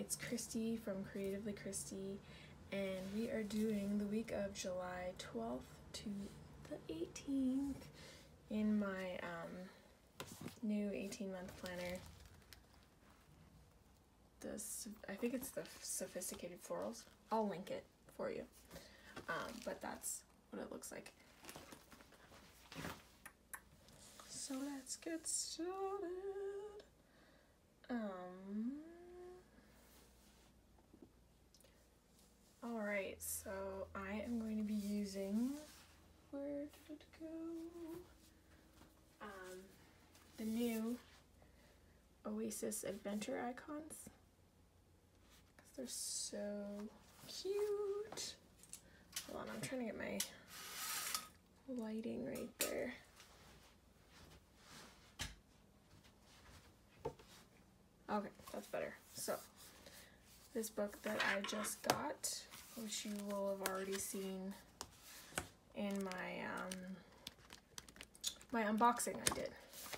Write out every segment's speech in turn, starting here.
it's Christy from Creatively Christy, and we are doing the week of July 12th to the 18th in my new 18-month planner. I think it's the Sophisticated Florals. I'll link it for you, but that's what it looks like. So let's get started. Alright, so I am going to be using, where did it go? The new Oasis Adventure Icons, because they're so cute. Hold on, I'm trying to get my lighting right there. Okay, that's better. So, this book that I just got, which you will have already seen in my my unboxing I did.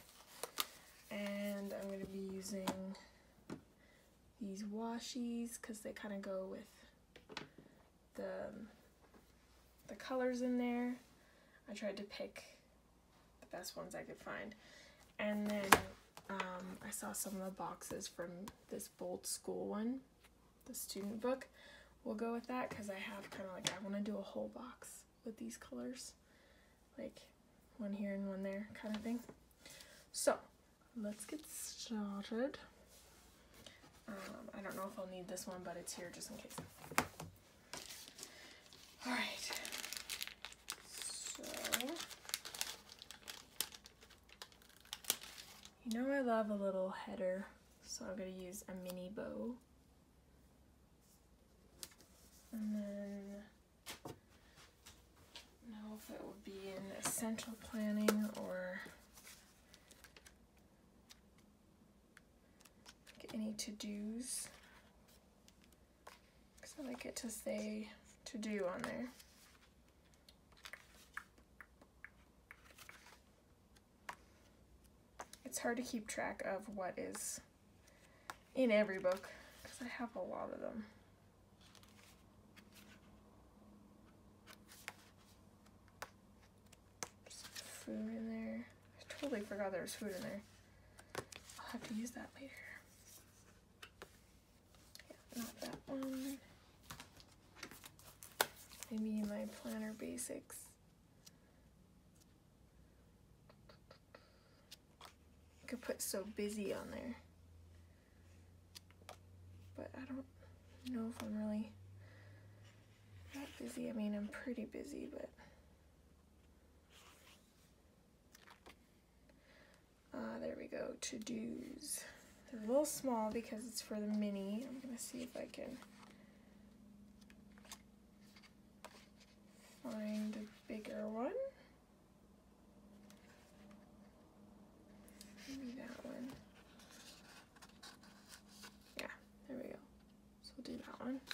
And I'm going to be using these washies because they kind of go with the colors in there. I tried to pick the best ones I could find. And then I saw some of the boxes from this Bold School one, the student book. We'll go with that because I have kind of like, I want to do a whole box with these colors, like one here and one there kind of thing. So let's get started. I don't know if I'll need this one, but it's here just in case. Alright, so you know I love a little header, so I'm going to use a mini bow. And then, I don't know if it would be in essential planning or any to-dos, because I like it to say to-do on there. It's hard to keep track of what is in every book, because I have a lot of them. Food in there. I totally forgot there was food in there. I'll have to use that later. Yeah, not that one. Maybe my planner basics. I could put so busy on there. But I don't know if I'm really that busy. I mean, I'm pretty busy, but there we go, to-dos. They're a little small because it's for the mini. I'm gonna see if I can find a bigger one. Maybe that one. Yeah, there we go. So we'll do that one.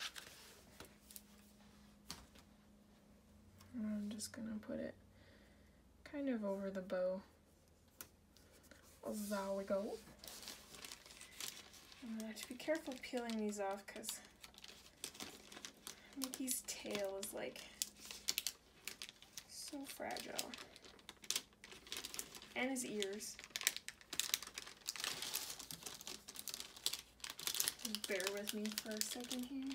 And I'm just gonna put it kind of over the bow. There we go. I'm gonna have to be careful peeling these off because Mickey's tail is like so fragile. And his ears. Bear with me for a second here.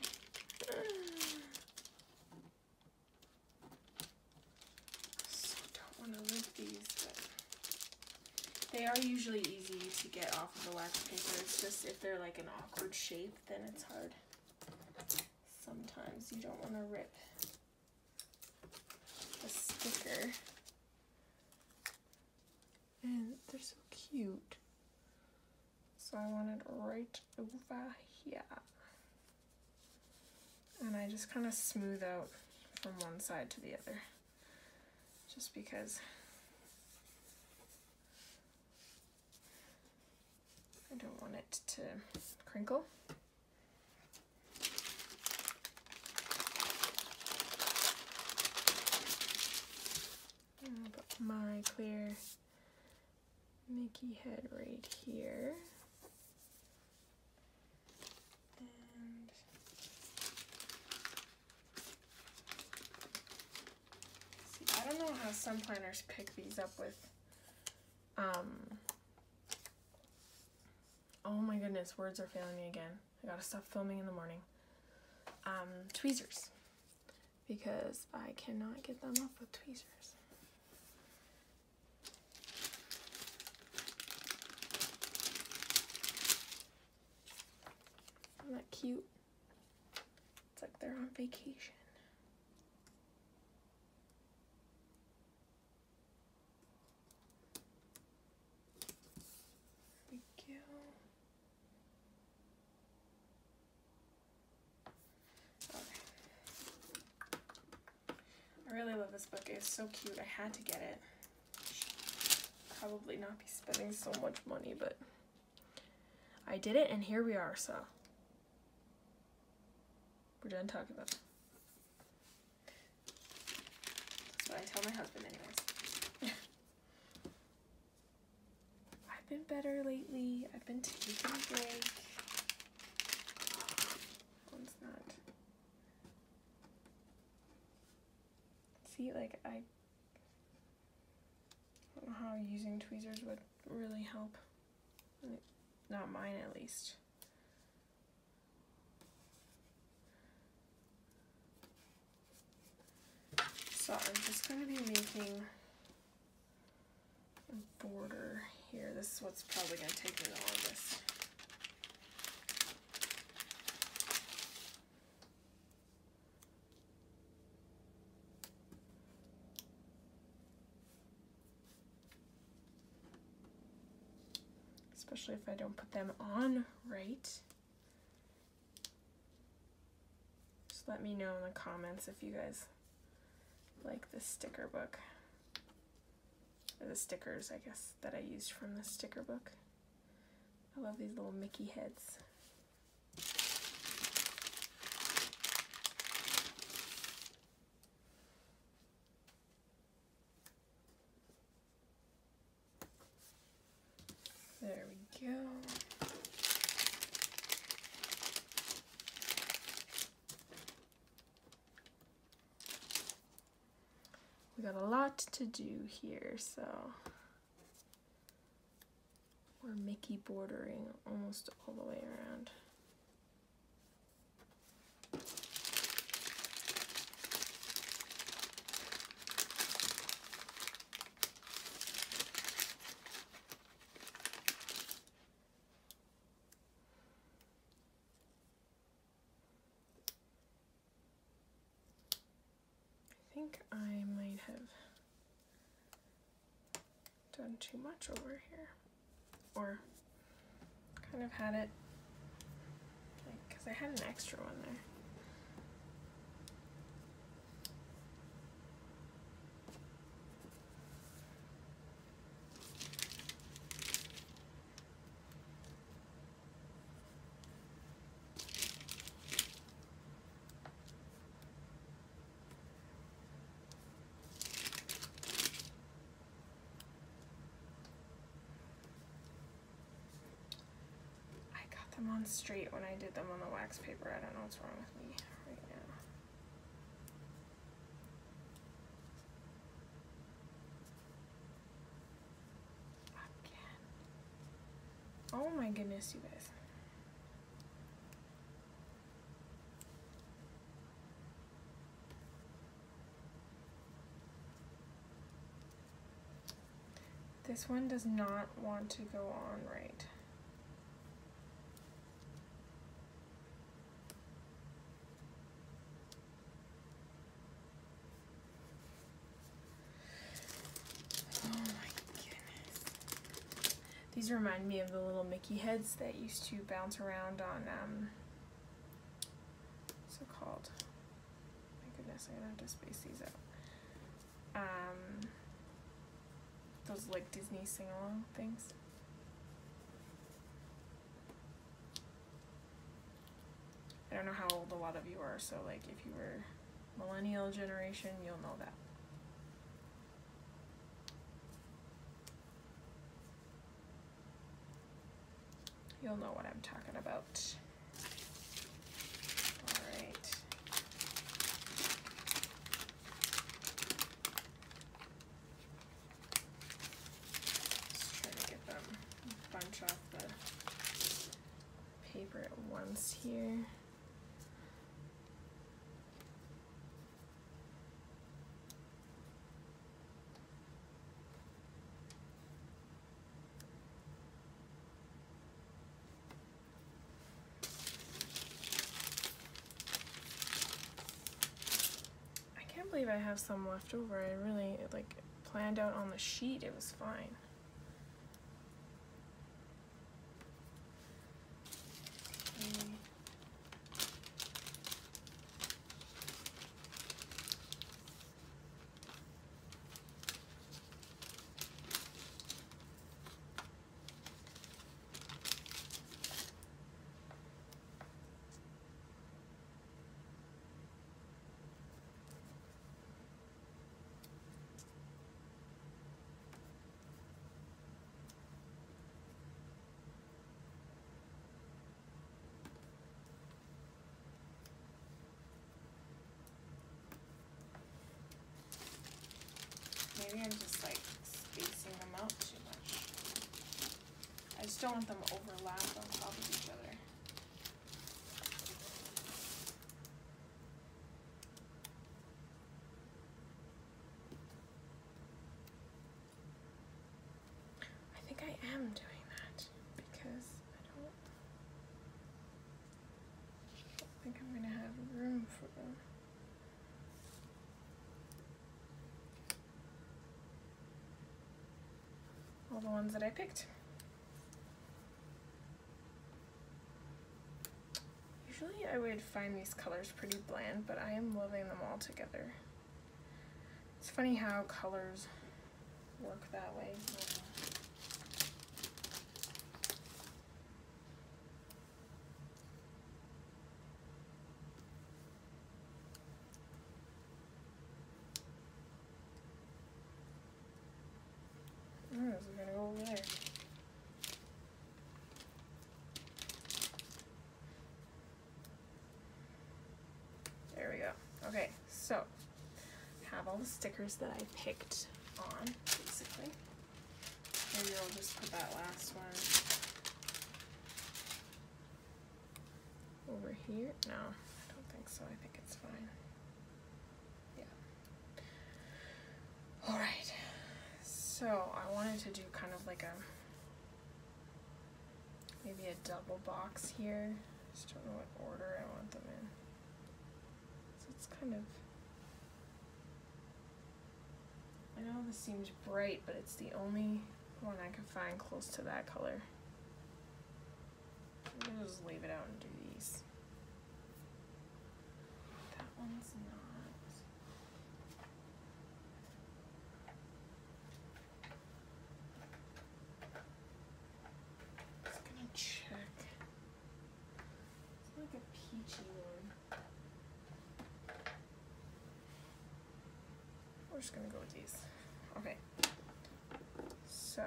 So don't want to rip these, but they are usually easy to get off of the wax paper. It's just if they're like an awkward shape, then it's hard. Sometimes you don't want to rip the sticker. And they're so cute. So I want it right over here. And I just kind of smooth out from one side to the other. Just because I don't want it to crinkle. I'll put my clear Mickey head right here. don't know how some planners pick these up with, oh my goodness, words are failing me again. I gotta stop filming in the morning. Tweezers. Because I cannot get them up with tweezers. Isn't that cute? It's like they're on vacation. There we go. I really love this book. It's so cute. I had to get it. Probably not be spending so much money, but I did it, and here we are, so we're done talking about it. That's what I tell my husband anyways. I've been better lately. I've been taking a break. One's not. See, like, I don't know how using tweezers would really help. Not mine, at least. So I'm just going to be making a border here. This is what's probably going to take me the longest. Especially if I don't put them on right. Just let me know in the comments if you guys like this sticker book. Or the stickers, I guess, that I used from the sticker book. I love these little Mickey heads. There we go. We got a lot to do here, so we're Mickey bordering almost all the way around. I think I might have done too much over here, or kind of had it, like, because I had an extra one there. Them on straight when I did them on the wax paper. I don't know what's wrong with me right now. Again. Oh my goodness, you guys. This one does not want to go on right. These remind me of the little Mickey heads that used to bounce around on, what's it called? My goodness, I'm gonna have to space these out. Those like Disney sing-along things. I don't know how old a lot of you are, so like if you were millennial generation, you'll know that. You'll know what I'm talking about. All right. believe I have some left over. I really like planned out on the sheet. It was fine. Maybe I'm just like spacing them out too much. I just don't want them to overlap on top of each other. I think I am doing that because I don't think I'm gonna have room for them. All the ones that I picked. Usually I would find these colors pretty bland, but I am loving them all together. It's funny how colors work that way. This is gonna go over there. There we go. Okay, so have all the stickers that I picked on, basically. Maybe I'll just put that last one over here. No, I don't think so. I think it's fine. Yeah. All right. So I wanted to do kind of like maybe a double box here. Just don't know what order I want them in. So it's kind of, I know this seems bright, but it's the only one I could find close to that color. I'm gonna just leave it out and do these. That one's not. Check. It's like a peachy one. We're just gonna go with these. Okay. So.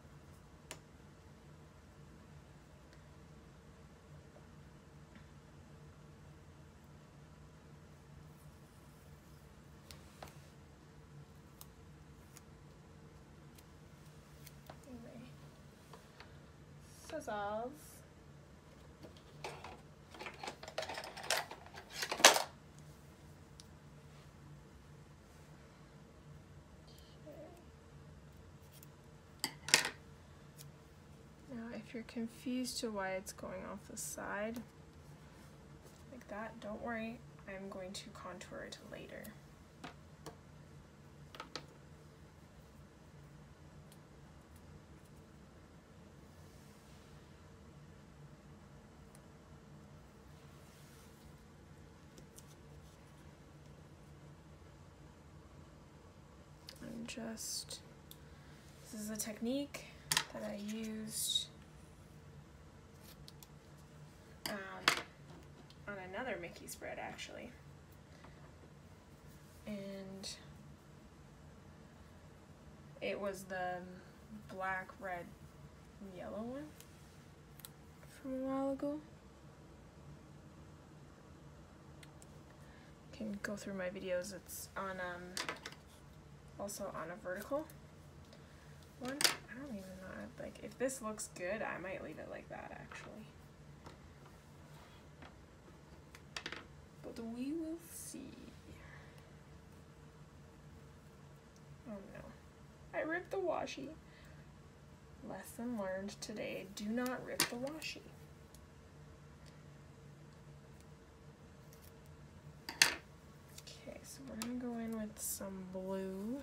Anyway. Scissors. If you're confused to why it's going off the side like that, don't worry, I'm going to contour it later. This is a technique that I used on another Mickey spread actually, and it was the black, red, yellow one from a while ago. You can go through my videos. It's on also on a vertical one. I don't even know, like, if this looks good, I might leave it like that actually. But we will see. Oh no, I ripped the washi. Lesson learned today, do not rip the washi. Okay, so we're we're gonna go in with some blue.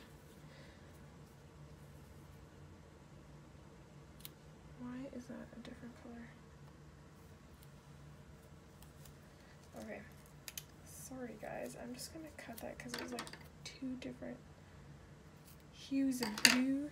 Why is that a different color? Okay, sorry guys, I'm just gonna cut that because it was like 2 different hues of blue.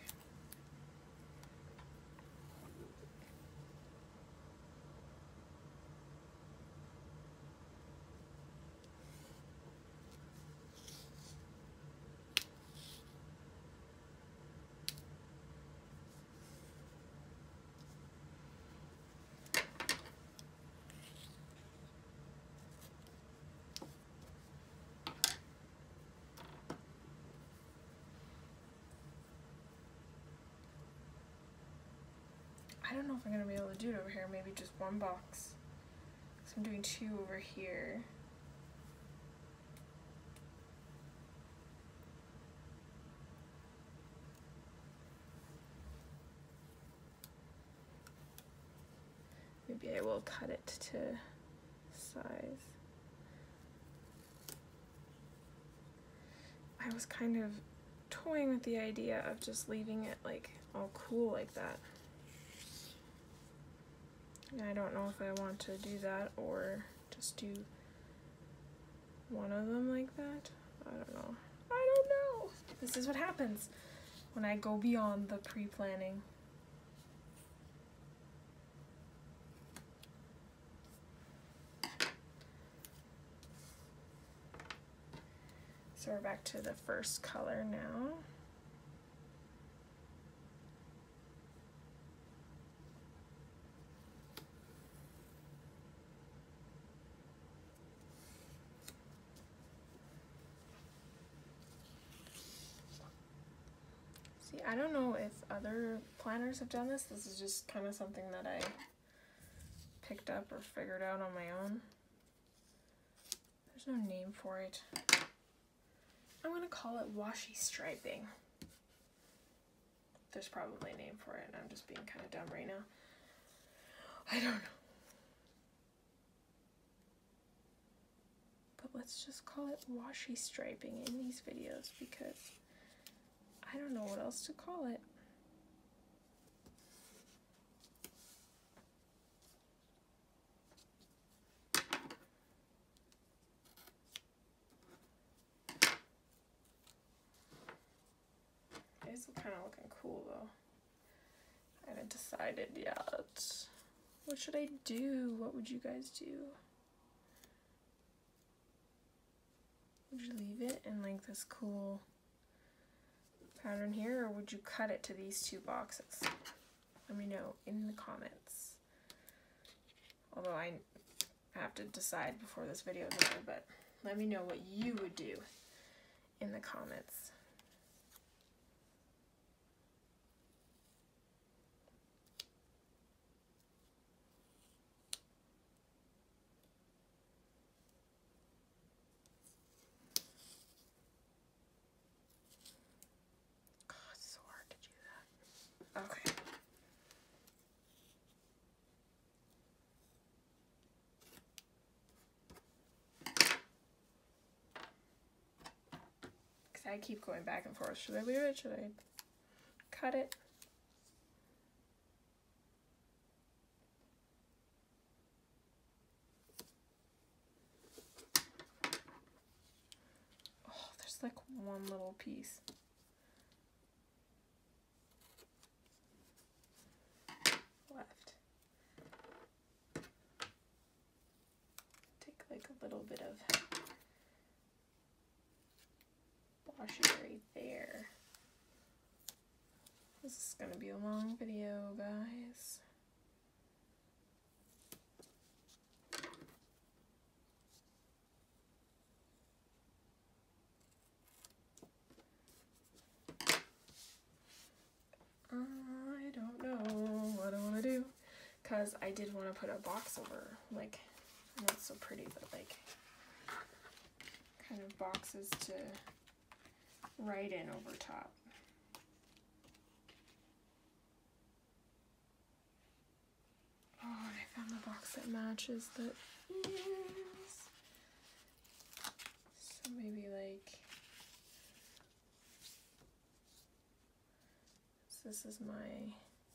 I don't know if I'm going to be able to do it over here, maybe just 1 box. So I'm doing 2 over here. Maybe I will cut it to size. I was kind of toying with the idea of just leaving it like all cool like that. I don't know if I want to do that or just do one of them like that. I don't know. I don't know. This is what happens when I go beyond the pre-planning. So we're back to the first color now. See, I don't know if other planners have done this. This is just kind of something that I picked up or figured out on my own. There's no name for it. I'm gonna call it washi striping. There's probably a name for it, and I'm just being kind of dumb right now. I don't know. But let's just call it washi striping in these videos because I don't know what else to call it. It's kind of looking cool though. I haven't decided yet. What should I do? What would you guys do? Would you leave it in like this cool pattern here, or would you cut it to these 2 boxes? Let me know in the comments. Although I have to decide before this video is over, but let me know what you would do in the comments. Okay. Because I keep going back and forth. Should I leave it? Should I cut it? Oh, there's like one little piece. Left. Take like a little bit of washi right there. This is gonna be a long video, guys. I don't know what I want to do, because I did want to put a box over, like, not so pretty, but like kind of boxes to write in over top. Oh, and I found the box that matches that. Yes. So maybe like This is my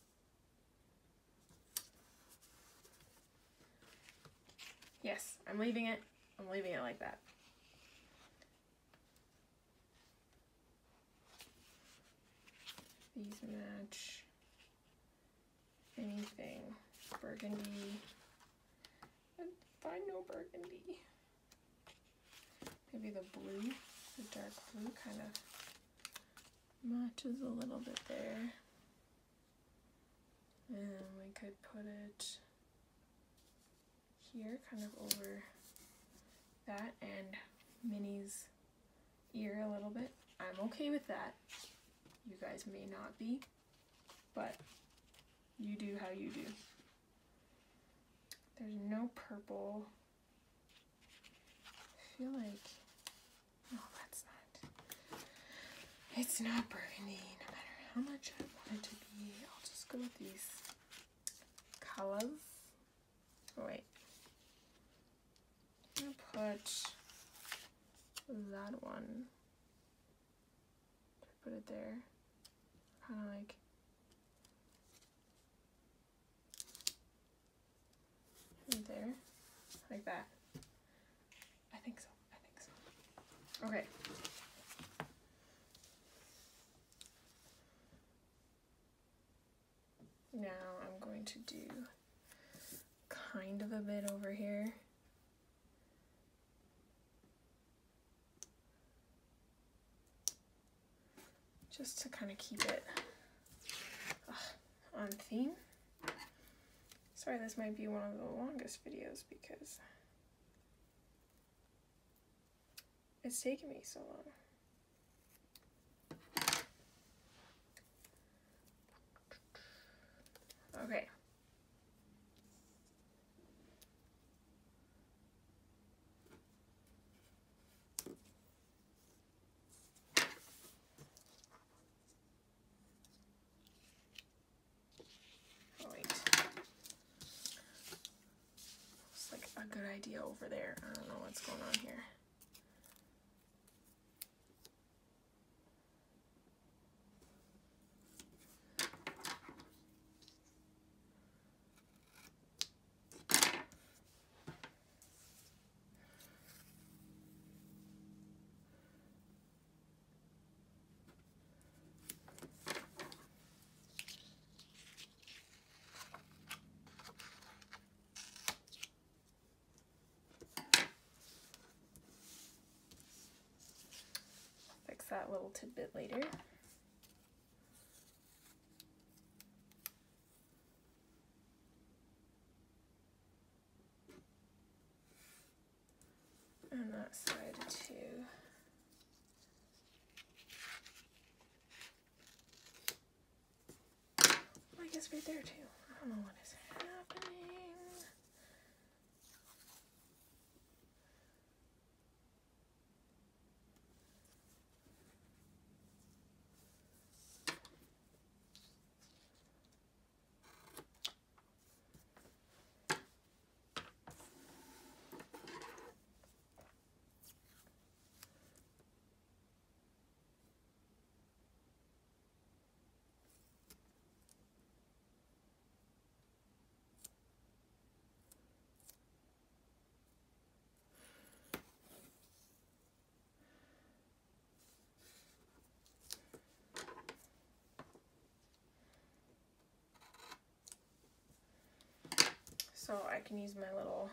yes, I'm leaving it like that. These match anything. Burgundy. I'd find no burgundy. Maybe the blue, the dark blue kind of matches a little bit there. And we could put it here, kind of over that, and Minnie's ear a little bit. I'm okay with that. You guys may not be, but you do how you do. There's no purple. I feel like, no, that's not. It's not burgundy, no matter how much I want it to be. I'll just go with these colors. Oh, wait. I'm gonna put that one. Put it there. Kind of like right there, like that. I think so. Okay. Now I'm going to do kind of a bit over here. Just to kind of keep it on theme. Sorry, this might be one of the longest videos because it's taken me so long. Okay. Oh, wait. It's like a good idea over there. I don't know what's going on here. Fix that little tidbit later. And that side too. Well, I guess right there too. I don't know what is happening. So I can use my little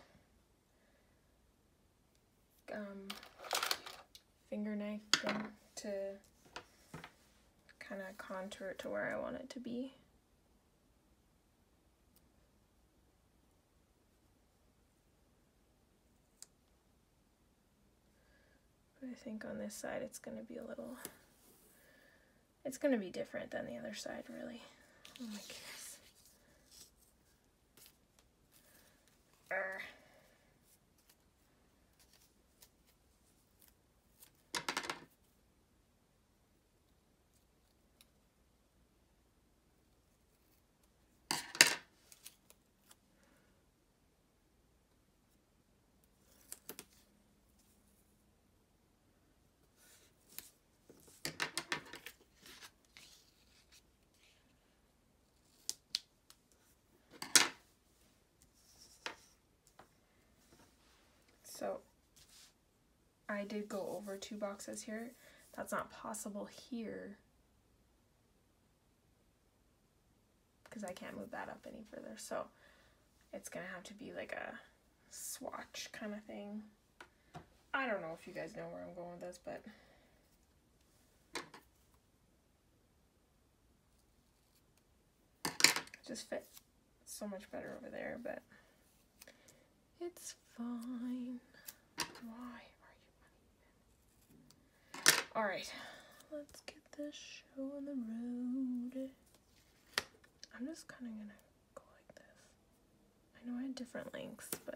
finger knife thing to kind of contour it to where I want it to be. But I think on this side it's going to be a little, it's going to be different than the other side, really. Oh my goodness. did go over 2 boxes here. That's not possible here because I can't move that up any further. So it's gonna have to be like a swatch kind of thing. I don't know if you guys know where I'm going with this, but it just fit so much better over there, but it's fine. Why are you? All right, let's get this show on the road. I'm just kind of gonna go like this. I know I had different lengths, but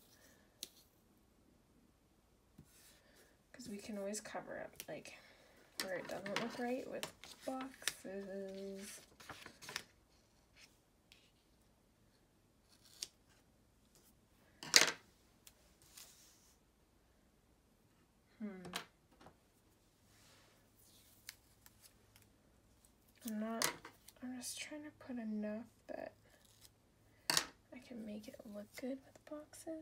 because we can always cover up like where it doesn't look right with boxes. I'm just trying to put enough that I can make it look good with boxes.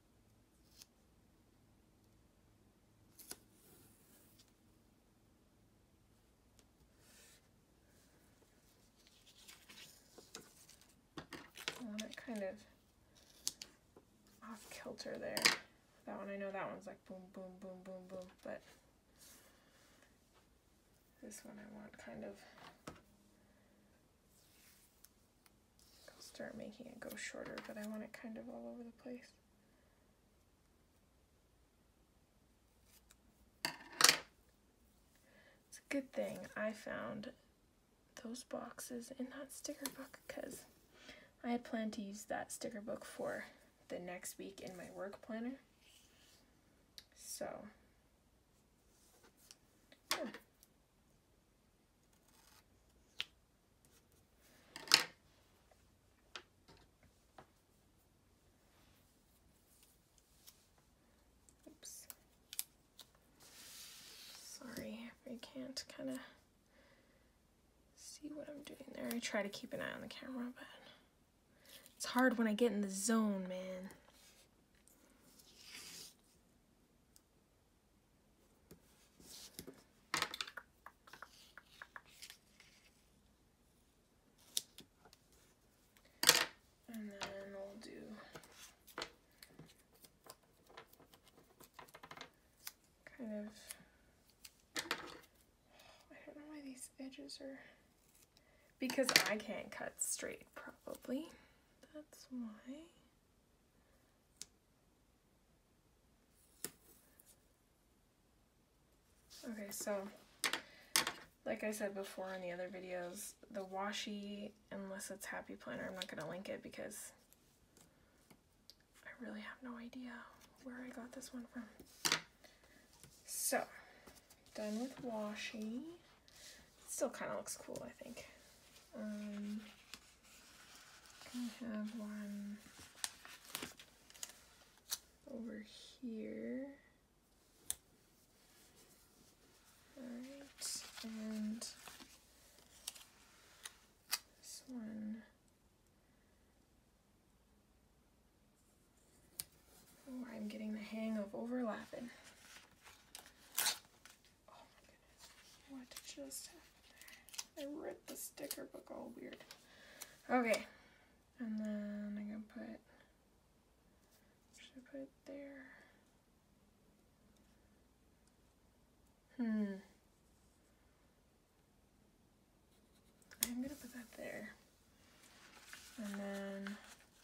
I want it kind of off kilter there. That one, I know that one's like boom, boom, boom, boom, boom, but this one I want kind of, I'll start making it go shorter, but I want it kind of all over the place. It's a good thing I found those boxes in that sticker book because I had planned to use that sticker book for the next week in my work planner. So, yeah. Oops. Sorry, I can't kind of see what I'm doing there. I try to keep an eye on the camera, but it's hard when I get in the zone, man. And then we'll do kind of, I don't know why these edges are, because I can't cut straight probably. That's why. Okay, so like I said before in the other videos, the washi, unless it's Happy Planner, I'm not going to link it because I really have no idea where I got this one from. So, done with washi. Still kind of looks cool, I think. I have one over here. Alright, and this one. Oh, I'm getting the hang of overlapping. Oh my goodness, what just happened there? I ripped the sticker book all weird. Okay, and then I'm gonna put, should I put it there? I'm gonna put that there. And then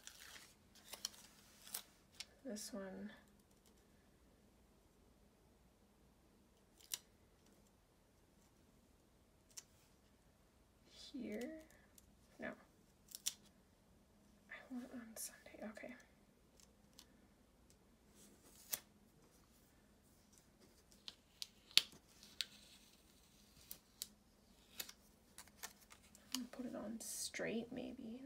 this one here. No. I want it on Sunday. Okay. I'm gonna put it on straight maybe.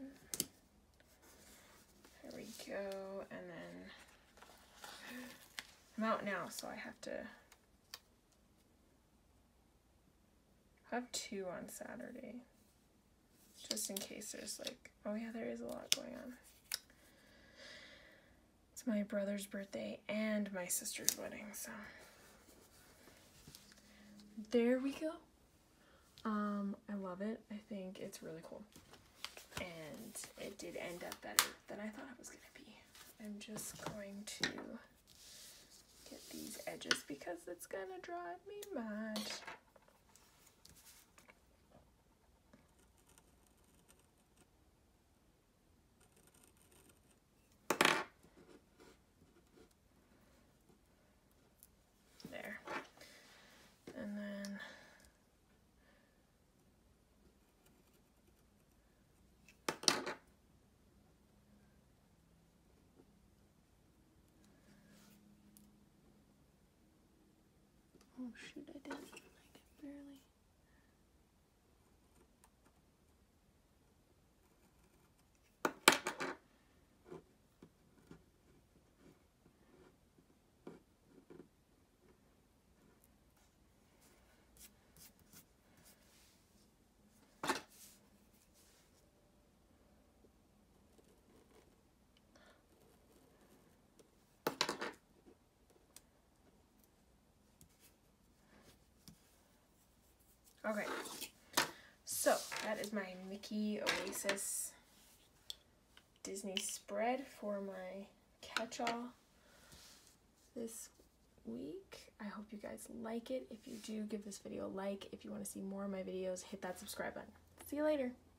There we go. And then I'm out now, so I have to have 2 on Saturday. Just in case there's like, oh yeah, there is a lot going on. It's my brother's birthday and my sister's wedding, so there we go. I love it. I think it's really cool. And it did end up better than I thought it was going to be. I'm just going to get these edges because it's going to drive me mad. There. And then oh shoot, I didn't like it barely. Okay, so that is my Mickey Oasis Disney spread for my catch-all this week. I hope you guys like it. If you do, give this video a like. If you want to see more of my videos, hit that subscribe button. See you later.